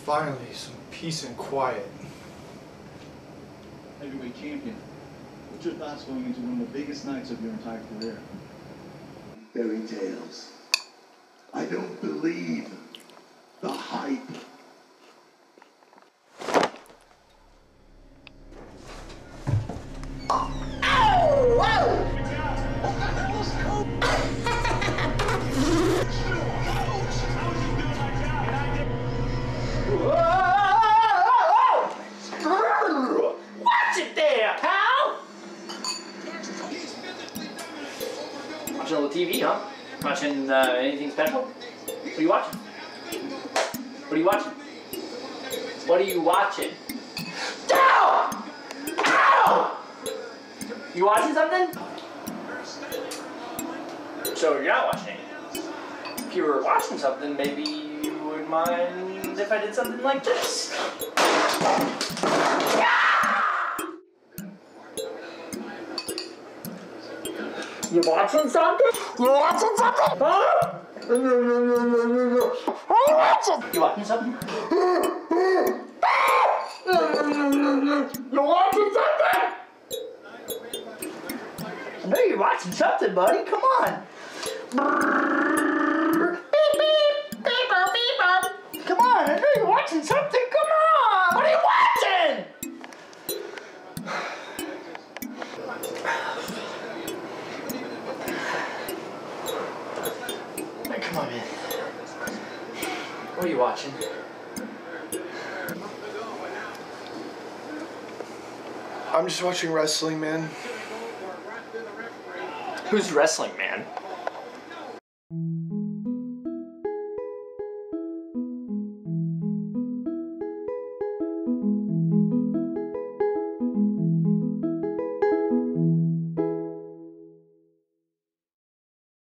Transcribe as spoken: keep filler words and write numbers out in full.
Finally, some peace and quiet. Heavyweight champion, what's your thoughts going into one of the biggest nights of your entire career? Fairy tales. I don't believe the hype. Watching a little T V, huh? Watching uh, anything special? What are you watching? What are you watching? What are you watching? Ow! Ow! You watching something? So you're not watching anything. If you were watching something, maybe you would mind if I did something like this. You watching something? You watching something? Huh? What are you watching? You watching something? You watching something? I know you're watching something, buddy. Come on. Beep, beep. Beep, beep, beep. Come on. I know you're watching something. Come on. What are you watching? Come on, man. What are you watching? I'm just watching wrestling, man. Who's wrestling, man?